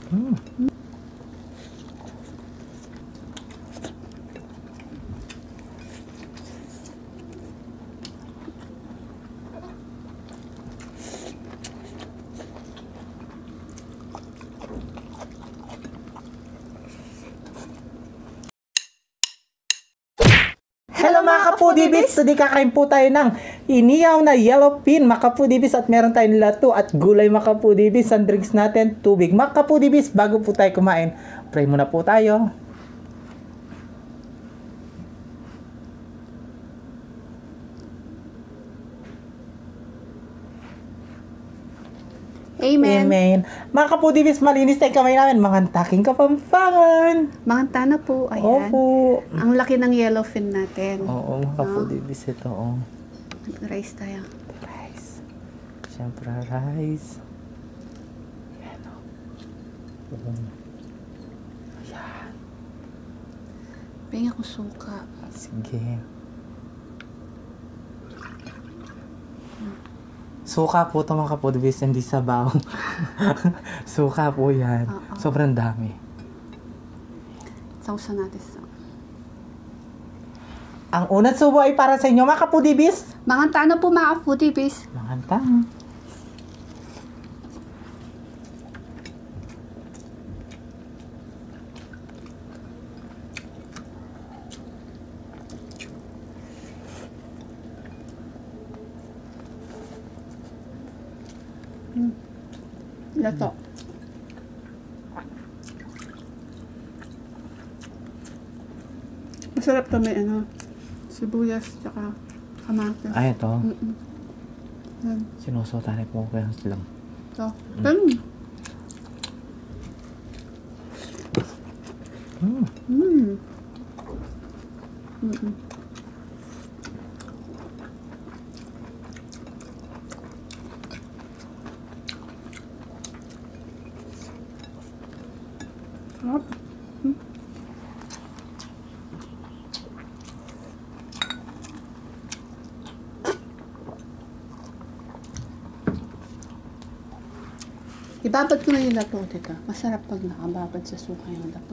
Mm. Hello mga kapudibis! Today kakain po tayo ng inihaw na yellowfin mga kapudibis at meron tayong lato at gulay mga kapudibis. Ang drinks natin, tubig. Mga kapudibis, bago po tayo kumain, pray muna po tayo. Amen. Amen. Mga kapudibis, malinis na yung kamay namin. Mga taking kapampangan. Mga tana po, ayan. Opo. Ang laki ng yellowfin natin. Oo, mga kapudibis ito. Oh. Rice tayo. Rice. Siyempre, rice. Ayan o. Ayan. Pengen ako suka. Sige. Suka po ito mga kapudibis, hindi sabaw. Suka po yan. Sobrang dami. Sausa natin sa. Ang unang subo ay para sa inyo mga kapudibis. Mga tana po mga foodie-bis. Mahantang. Lato. Masarap to, may ano, sibuyas, tsaka kamatis. Ay, ito. Yan. Sinusutan po kayo silang. Ito. Sarap. Ibabad ko na yung lato, teka. Masarap pag nakababad sa suka yung lato.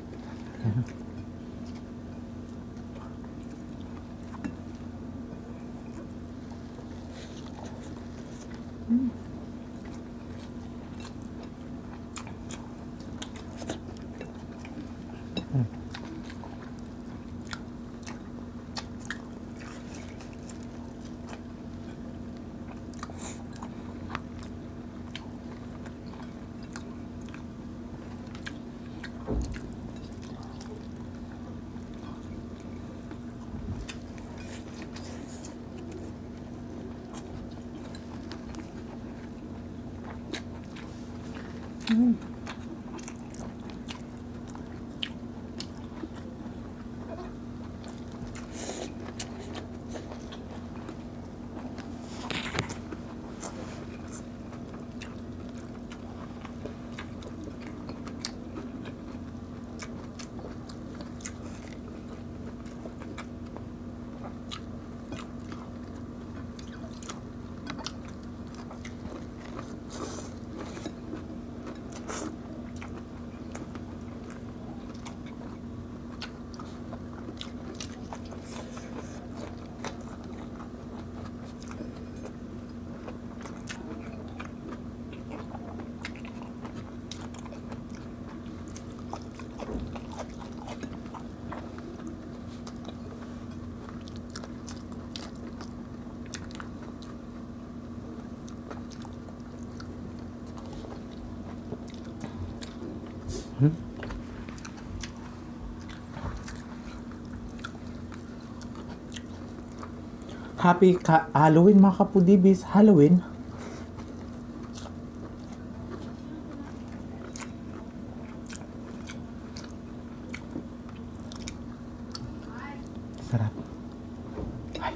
Happy Halloween mga kapudibis. Halloween. Sarap. Ay.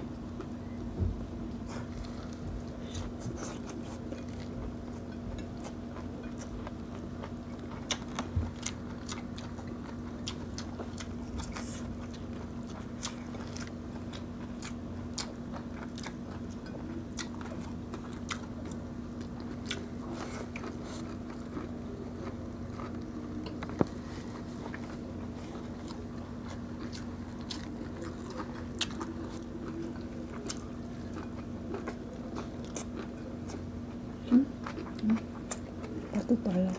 pala.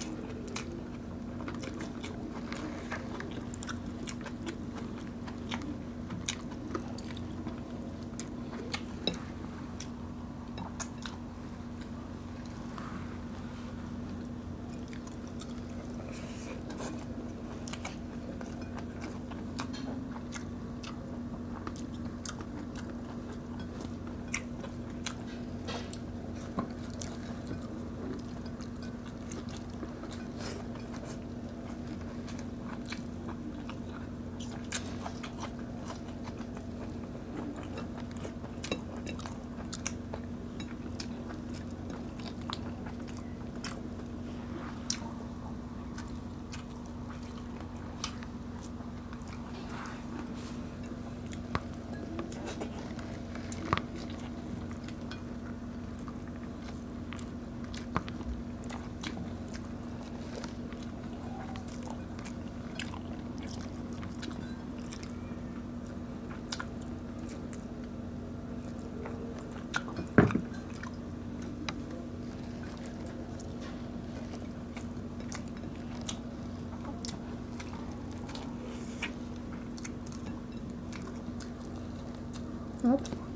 Sarap.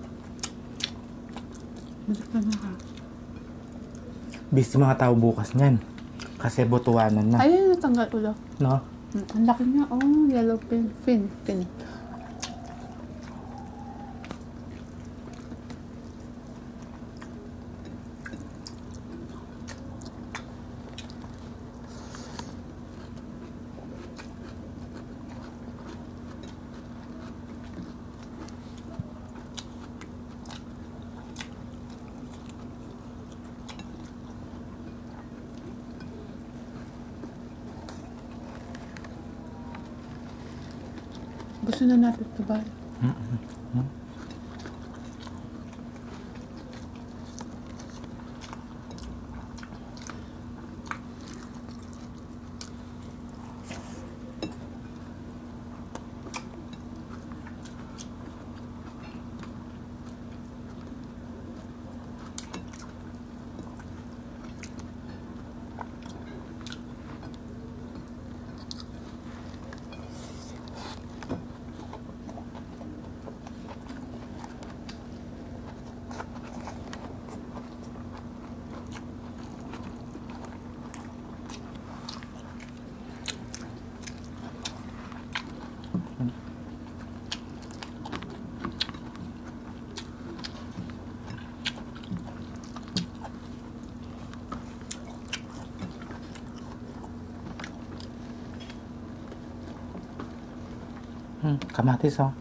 Masarap na ka. Busy mga tao bukas niyan. Kasi butuanan na. Ayun, natanggal ulo. No? Ang laki niya. Oh, yellow fin. Fin. Gusto na natin ito ba? Kamatis oh.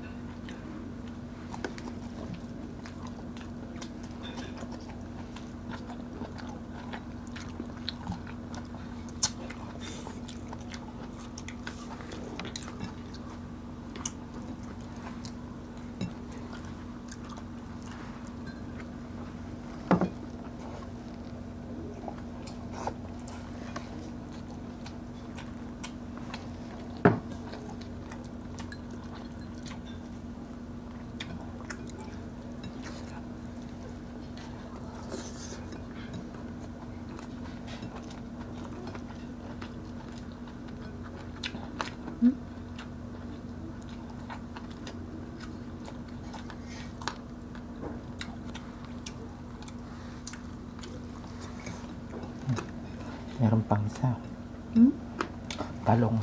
Meron pang isa. Talong.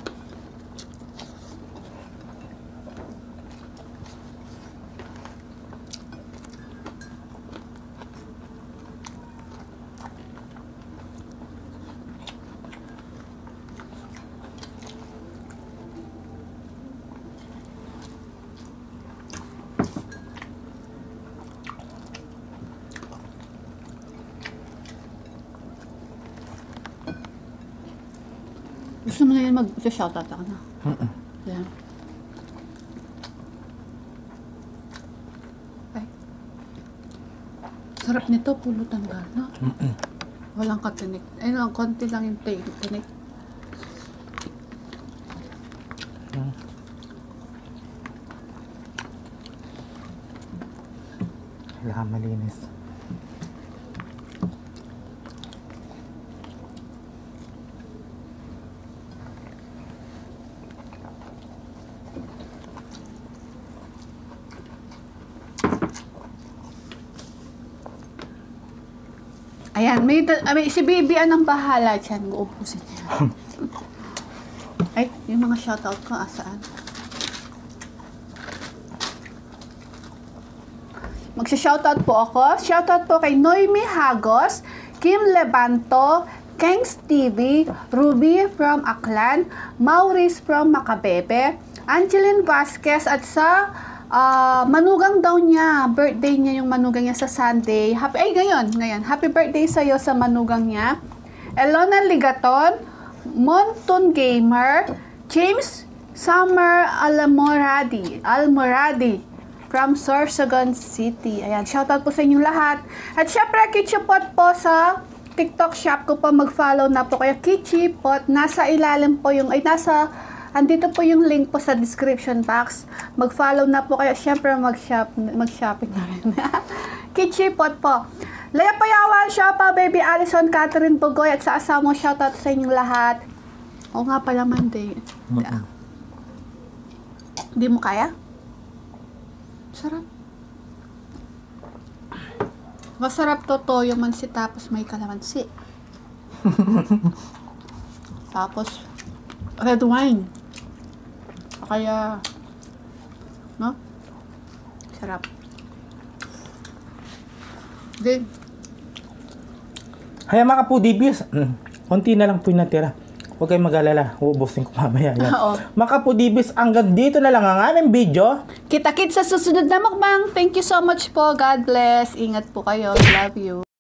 Gusto mo na yan mag-shoutout ako na? Yan. Ay. Sarap nito, pulutan gana. Walang katinik. Ay, lang, konti lang yung tinik. Kailangan malinis. Ayan, may si Baby ang bahala dyan. Uubusin niya. Ay, yung mga shoutout ko, asaan? Magsha-shoutout po ako. Shoutout po kay Noemi Hagos, Kim Lebanto, Kengs TV, Ruby from Aklan, Maurice from Macabebe, Angeline Vasquez at sa manugang daw niya. Birthday niya yung manugang niya sa Sunday. Ngayon. Happy birthday sa'yo sa manugang niya. Elona Ligaton, Montun Gamer, James Summer Almoradi from Sorsogon City. Ayan, shoutout po sa inyong lahat. At syempre, Kichipot po sa TikTok shop ko po. Mag-follow na po kayo. Kichipot, nasa ilalim po yung, andito po yung link po sa description box. Mag-follow na po kayo. Syempre, mag-shopping na rin. Kichipot po. Leia Payawan, Shoppa, Baby Allison, Catherine Bugoy, at sa asawa mo, shoutout sa inyong lahat. Oo nga pala, Monday. Hindi mo kaya? Sarap. Masarap to toyo mansi tapos may kalamansi. Tapos red wine. Kaya no? Sarap. Din. Kaya mga kapudibis, konti na lang po yung natira. Huwag kayong mag-alala, uubusin ko mamaya yan. Oo. Mga kapudibis, hanggang dito na lang ang aming video. Kita-kits sa susunod na mukbang. Thank you so much po. God bless. Ingat po kayo. Love you.